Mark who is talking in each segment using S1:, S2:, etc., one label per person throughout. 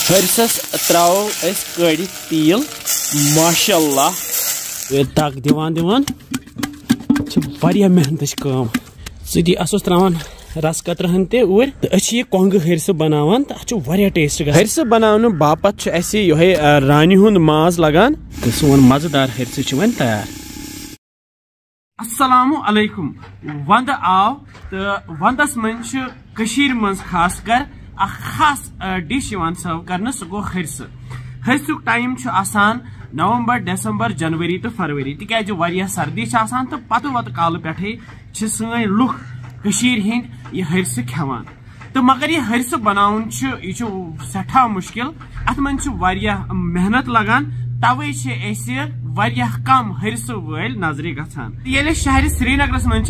S1: हरसस त्राओ अस कड़ी तेल माशाअल्लाह तक दिवान दिवान वारिया मेहनत काम सी अस त्रावान रस कतरहन ते और ये कोंग हरस बनावान तो वारिया टेस्ट हरस बनाने बापत ये रानी हुंद माज लगान तो सोन मजेदार हरस वन तैयार। अस्सलामु अलैकुम। वंद आव तो वंदस मन खास कर खास डिश सर्व कर सह गो हरस। हरसुक टाइम आसान नवंबर दिसंबर जनवरी तो फरवरी तिकाज वारिया सर्दी तो पत वत काल पे सन लुख हिंद यह हरस खेवान तो मगर यह हरस बनाउन यह सठा मुश्किल अत मन मेहनत लगान तवे वारिया कम हरस वल नजर गसान ये शहर श्रीनगरस मन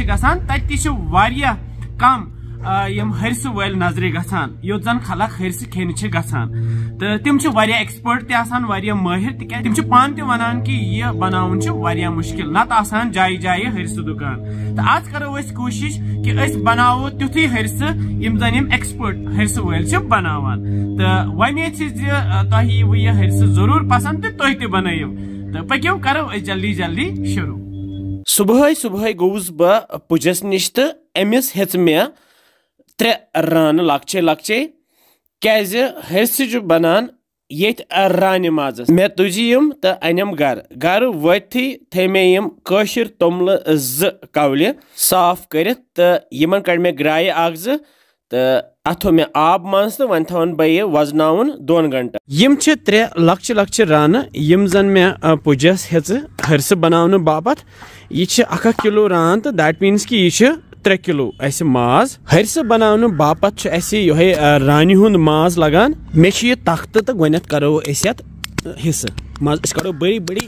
S1: तत कम यम हरस वल नजर गसान योत जन खलक हरस खेन गसान तो तिम एक्सपर्ट ते माहिर तिम पान वनान कि यह बनाउन मुश्किल नत आसान जाय जाय हरस दुकान तो आज करो कोशिश कि बनावो तुथी हरस यम जन यम एक्सपर्ट हरस वल बनावान तो वमेद तह यह हरस जरूर पसंद तो तुह बनायो तो पक्यो करो जल्दी जल्दी शुरू। सुबह सुबह गोस बह पुजस निश तो अमिस हेच मे 3 रान लक्चे लक्चे क्या हरस बनान ये रान माज मे तुजम तो अनम गर वथी थे मे कशर तोमल 2 कवल साफ कर तो कड़ मे ग्राय 1 2 तो अथ मे आब मन तो वन थवन बह वजनावन 2 घंटा यम 3 लक्चे लक्चे रान यम जन मे पुजस हेच हरस बनाने बापत यह 1 किलो रान तो दैट मीन्स कि यह 3 किलो माज हरस बनाने बापत रानी हुंद माज लगान मे तख्त तो गत करो हिस्स मज करो बड़ी बड़ी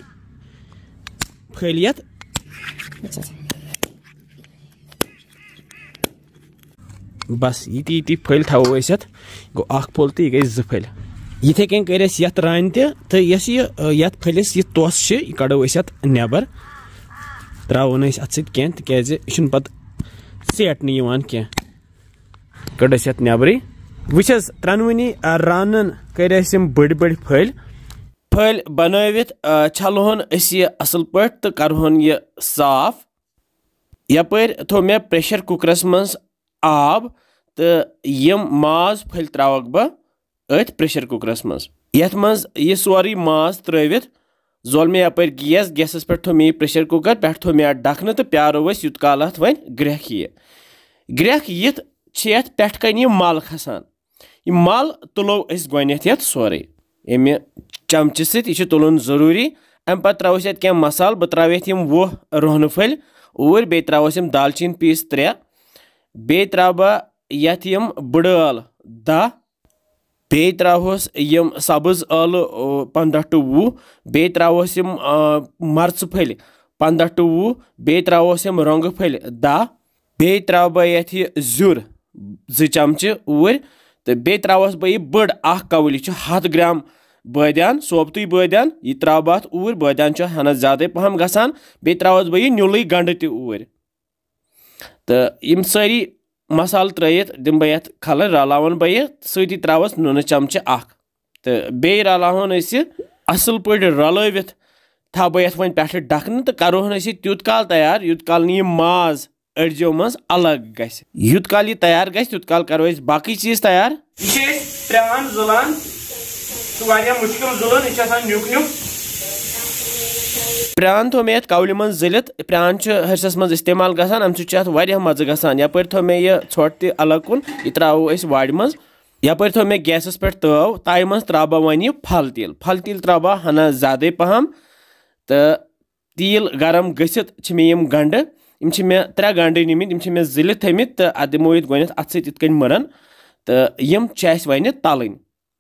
S1: फलियत बस ये फल थो गो 1 फल तो यह गई 2 फल ये कन कर रान तो ये फलिस यह तोस यह कड़ो नबर त्रो अत सह पे सेट नीवान क्या कड़स नबरी वुचस 3 रानन कर बड़ बड़ फल फल बनवित छलहन असल पे तो करहन यह साफ यपर थो मे प्रेशर कुकरस मज आब तो यम माज फल त्रावक बह अथ प्रेशर कुकरस मज यथ मज यह सोरी माज त्रित जोल मे यपर गैसस पे थो मे प्रेशर कुकर पे थो मे डखन तो प्यारो यूत काल अत वन ग्रेख यित पे कन यह मल खसान यह मल तुलो गत सोरे अमे चमच सह तुलन जरूरी अम पे त्रोस क्या मसाल बह त्रा 20 रोहन फल और बे त्रोस दालचीन पीस 3 बे त्रा बह यथ बड़ल 10 बे त्रोस सब्ज आलू 15 to 20 बे त्रोस मर्च फल 15 to 20 बे त्रोस रोंग फल 10 बे त्रा बह यथ जुर 2 चमच और तो बे त्रोस बह बड़ 1 कवल 100 ग्राम बदियान सोबत बदियान यह त्रा बह और बदियान हना ज्यादा पहम गसान बे त्रोस बह नुल गंड तौर तो यम सारी मसाल त्रित दिम बह खल रलावन बह सी त्रोस नून चमच 1 तो बे रलावन असल पे रलवित था बह वन पे डखन तो करोहन तूत काल तैयार यूत काल यह माज अड़जो मज अलग गस यूत काल यह तैयार गस तूत काल करो बाकी चीज तैयार प्रान जुलान तो मुश्किल जुलन यह नुक नुक प्रान थो मे कवल मन जलित प्रान हरसस मज इस्तेमाल गसान अम सह मज गसान यपर थो मे यह ोट त अलग कुन यह त्रो वाड़ मज यपर थो मे गैसस पे तव ताय मज त्रा बह वन यह फल तिल त्रा बह हना ज्यादा पहम तो तिल गरम गसित मे गंड मे 3 गंड निमित मे जलित थमित तो अत दिमो ये गत अत सत मरन तो यम वन तलन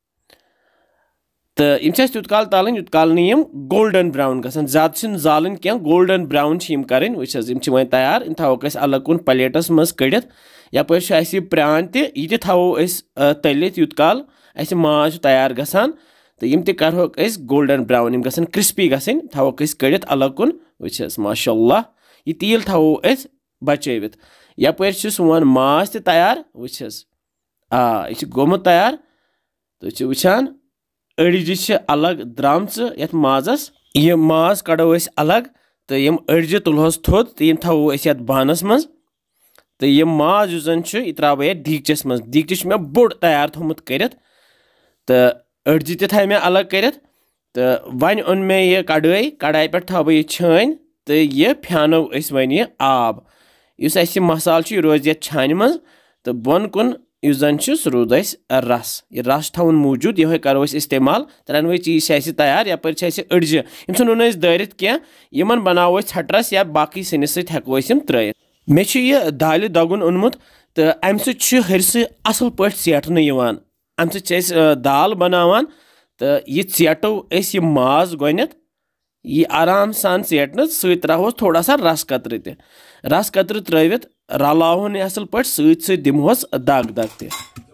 S1: तो यम तूत काल तलन यूत काल यम गोल्डन ब्राउन गसान ज्यादा जालन क्या गोल्डन ब्राउन कर वन तैयार इन थोक अलग कुन प्लेटस मज कड़ित यपर प्रान तह थो तलित यूत काल माज तैयार गसान तो यम तहोक गोल्डन ब्राउन यम गसान क्रिस्पी गसन थोक कड़ित अलग कुन वुचस माशाअल्लाह यह तिल थो बचवित यपर सोन माज तैयार वुचस यह गोमुत तैयार तो वुचान अड़जि अलग द्रामच ये माजस यह माज कड़ो अलग तो यम अड़जि तुलहोस थोद तो यम थवो ये बानस मज तो यह माज यह त्रो ये दीगचस मज दीगच मे बोड़ तैयार थोमुत करित तो अड़जि ते थे मे अलग करित तो वन ओन मे यह कड़ाई पे थव यह छान तो यह फ्यानो वन यह आब इस मसाल यह रोज ये छान मज तो बोन कुन इस जन सह रूद रस यह रस थवन मौजूद यह करो इस्तेमाल त्रेनवे चीज तैयार यप अड़जि नुन दारित कह बनावो छटरस या बाकी सिनिस सत हेको त्रित मे यह दाल दगुन ओनमुत तो अम सरिस असल पे सेटन अम दाल बनावान तो यह सेटो यह माज गोनथ यह आराम सान सेटन सत त्रोस थोड़ा सा रस कतर त्रित रलावन असल पे सत दिमोस दग दग ते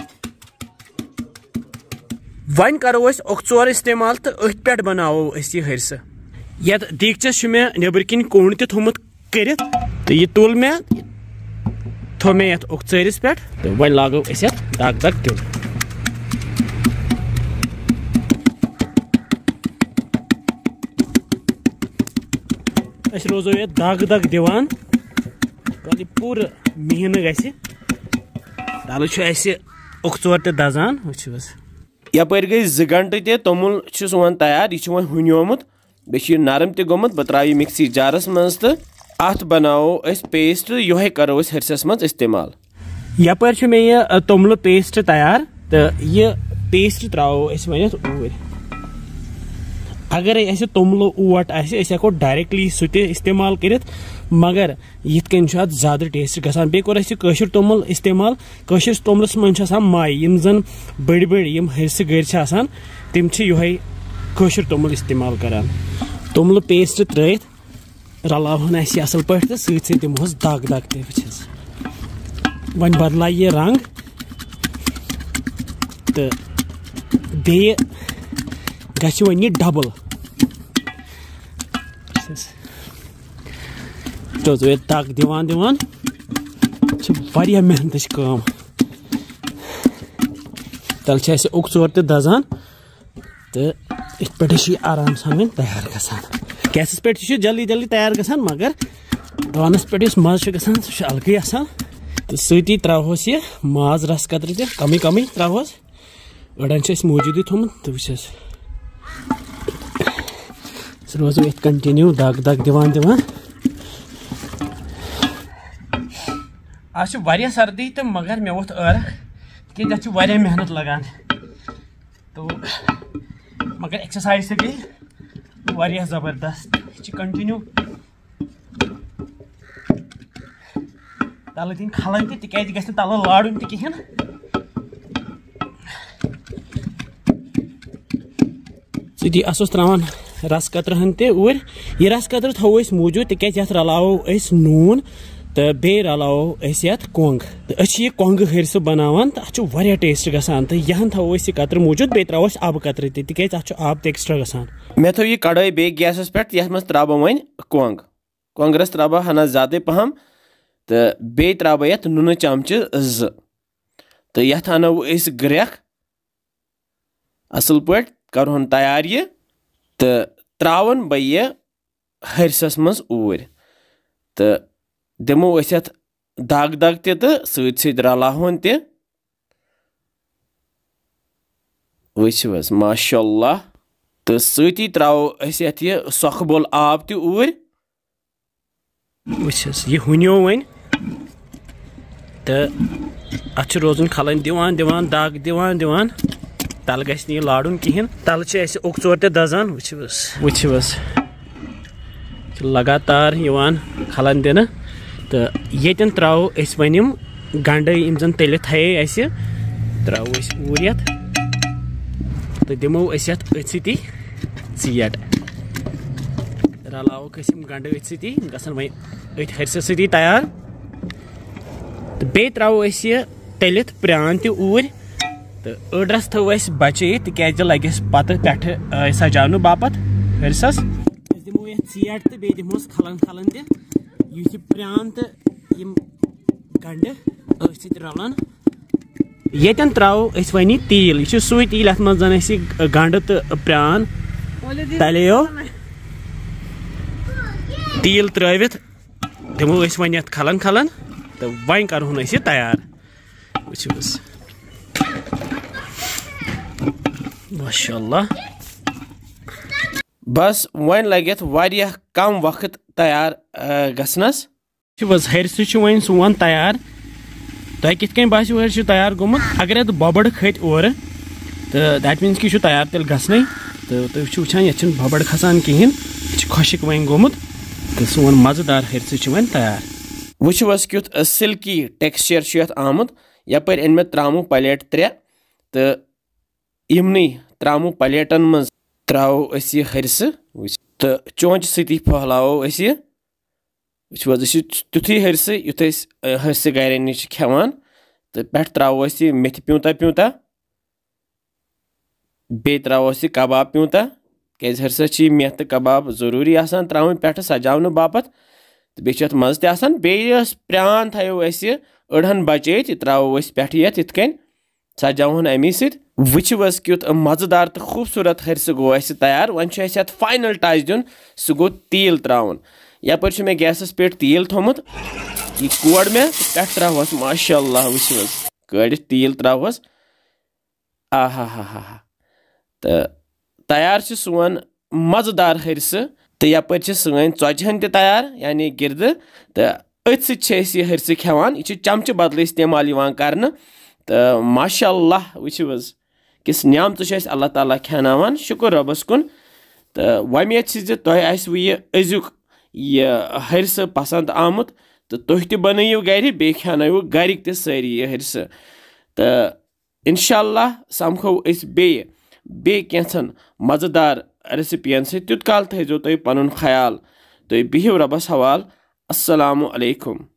S1: वन करो ओखचोर इस्तेमाल तो अथ पे बनावो यह हरस ये दीगचस मे नबर किन कोण ते थोमुत करित तो यह तुल मे थो मे ये ओखचोरिस पे तो वन लागो दग दग तुल रोजो ये दग दग दिवान कल पूर मिहन गि तल ओखचोर ते दजान वस यपर गई 2 घंटे ते तोमुल वन तैयार यह वन हुनियोमुत बे नरम ते गोमुत बह त्रा मिक्सी जारस मज तो अत बनावो पेस्ट यो करो हरसस मज इस्तेमाल यपर मे यह तोमुल पेस्ट तैयार तो यह पेस्ट त्रो वन ऊर अगर ऐसे तोमलो ओट हेको डायरेक्टली सह इस्तेमाल कर मगर यिथन ज्यादा टेस्ट गसान बे कोर कशर तोमुल इस्तेमाल कशर तोमलस मन माय यम जन बड़ बड़ यम हरस गर तम यो कशर तोमुल इस्तेमाल करान तोमुल पेस्ट त्रित रलावन असल पे तो सत दिमोस दग दग ते वस वन बदल यह रंग तो बे गि वन यह डबल रोजो ये दग दिवान दिवान मेहनत काम तल ओखचोर ते दजान तो इत पे आराम सान वन तैयार गसान गैस पे जल्दी जल्दी तैयार गसान मगर दानस पे मज गसान सह अलग आसान तो सती त्रोस यह माज रस कतर ते कमी कमी त्रोस अड़न मौजूद थोमुत तो वस रोजो ये कंटिन्यू दग दग दिवान दिवान आज सर्दी तो मगर मे वोत कि मेहनत लगान तो मगर एक्सरसाइज से गई जबरदस्त कंटिन्यू तल दिन खलन तिक गल लाड़न तहन सी अस त्रावान रस कतरहन ते ऊर यह रस कतर थो मौजूद तिक रलावो नून तो बे रलावो कोंग तो यह कोंग हरस बनावान तो अत टेस्ट गसान तो यहन थो यह कतर मौजूद बे त्रोस आब कतर तिक आब तो एक्स्ट्रा गसान मे थो यह कड़ाई बे गैस पे ये मज त्रा वन कोंग कोंगरस त्रा हना ज्यादा पहम तो बे त्रा ये नुन चमच 2 तो ये अनो ग्रेख असल पे करहन तैयार यह तो त्रावन बह यह हरसस मज ऊर तो दिमो दग दग तो सत रलावन ते वस माशाअल्लाह तो सती त्रो यह सोख बोल आब ते ऊर वस यह हुनियो वन तो अत रोजन खलन दिवान दिवान दग दिवान दिवान तल गि लाड़न कहें तल ओखचोर ते दजान वस लगातार खलन दिन तो ये त्रो वन गंड जन तल थे त्रो ऊर ये तो दिमो अथी चीट रलावोक गंड अथी गसन वह हरस सती तैयार तो बे त्रो यह तलित प्रान ते ऊर तो अड़रस थो बचे तिक लगे पत पे सजान बापत हरसस दिमो ये चीट तो बे दिमोस खलन खलन ते प्रान तो गंड रलान येतन त्राओ अस वनी तील यह सुई तील अत मज जन अस गंड तो प्रान तलेयो तील त्रवित दिमो अस वन यत खलन खलन तो वन करहुन अस तैयार वुचुस माशाअल्लाह बस वन लगित वारिया कम वक्त तैयार गसनस हरसु वन सोन तैयार तुम कित बासो हरसु तैयार गोमुत अगर ये बबड़ खत और तो दैट मीन्स कि तैयार तेल गसने तो तुम वुचान ये बबड़ खसान कहें खुशक वन गोमुत तो सोन मजेदार हरसु वन तैयार वुच क्युत सिल्की टेक्सचर आमुत यपर अन मे त्रामो प्लेट 3 तो यमन त्रामो प्लेटन मज त्राओ अस हरस तो चौंच सती फहलाओ अस तुथी हरस युथ हरस गर नश खेवान तो पे त्राओ अस मेथि प्यूंता प्यूंता बे त्राओ अस कबाब प्यूंता क्या हरसा मेथ तो कबाब जरूरी आसान त्रावन पे सजावन बापत तो बे मज तसान बेस प्रान थो अस अड़हन बचे त्राओ अस पे यथ सजावन अमी वुच क्युत मजेदार तो खूबसूरत हरस गो अस तैयार वन फाइनल टच दिन सह गो तील त्रावन यपर मे गैसस पे तील थोमुत यह कोड़ मे पे त्रावस माशाअल्लाह वुच कड़ तील त्रावस आ हा हा हा तो तैयार सोन मजेदार हरस तो यपर सन चौचहन तैयार यानी गिरद तो अथ सह हरस खेवान यह चमचह बदल इस्तेमाल कर तो माशाअल्लाह वुच किस नियामत अल्लाह ताला खेनावान शुक्र रबस कुन तो वमेद तुह यह अजुक यह हरस पसंद आमुत तो तुह त बनयु गर बे खेनो गरिक त सारी यह हरस तो इंशाअल्लाह समखो अस बे कैंसन मजेदार रेसिपियन से तुत काल थो तुम पनुन ख्याल तुम बिहिव रबस हवाल अस्सलामु अलैकुम।